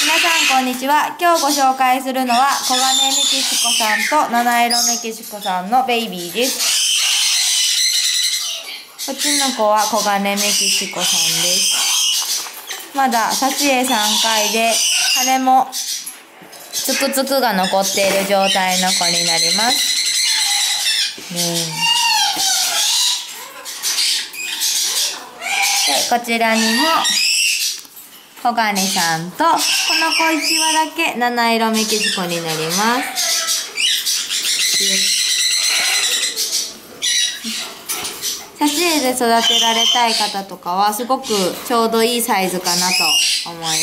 皆さんこんにちは。今日ご紹介するのは黄金メキシコさんと七色メキシコさんのベイビーです。こっちの子は黄金メキシコさんです。まだ撮影3回で羽もつくつくが残っている状態の子になります。でこちらにも黄金さんと、この子1羽だけ七色メキシコになります。撮影で育てられたい方とかはすごくちょうどいいサイズかなと思います。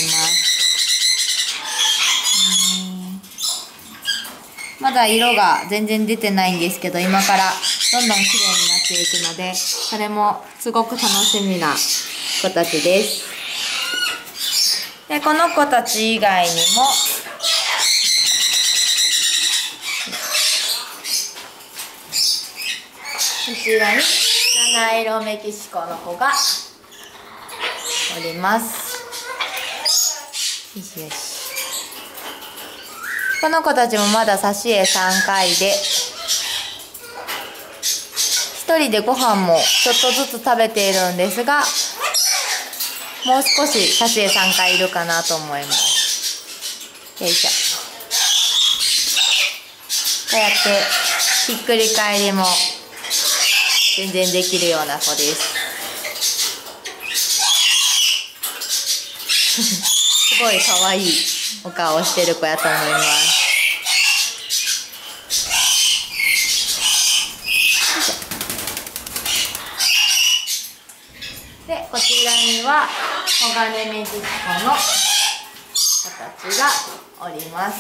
まだ色が全然出てないんですけど、今からどんどん綺麗になっていくので、それもすごく楽しみな子たちです。でこの子たち以外にもこちらに七色メキシコの子がおります。よしよし。この子たちもまだ挿絵3回で、1人でご飯もちょっとずつ食べているんですが、もう少し挿絵3回いるかなと思います。よいしょ。こうやってひっくり返りも全然できるような子です。すごい可愛いお顔をしてる子やと思います。でこちらには黄金メキシコの子たちがおります。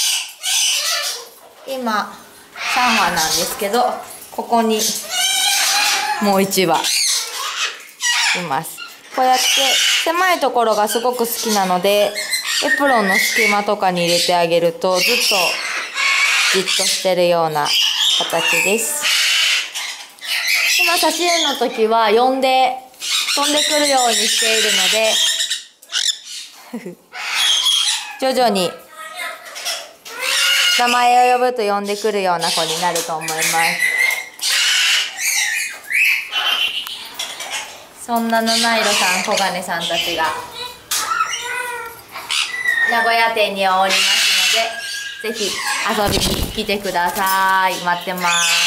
今3羽なんですけど、ここにもう1羽います。こうやって狭いところがすごく好きなので、エプロンの隙間とかに入れてあげるとずっとじっとしてるような形です。今挿絵の時は呼んで飛んでくるようにしているので徐々に名前を呼ぶと呼んでくるような子になると思います。そんな七色さん、黄金さんたちが名古屋店にはおりますので、ぜひ遊びに来てください。待ってます。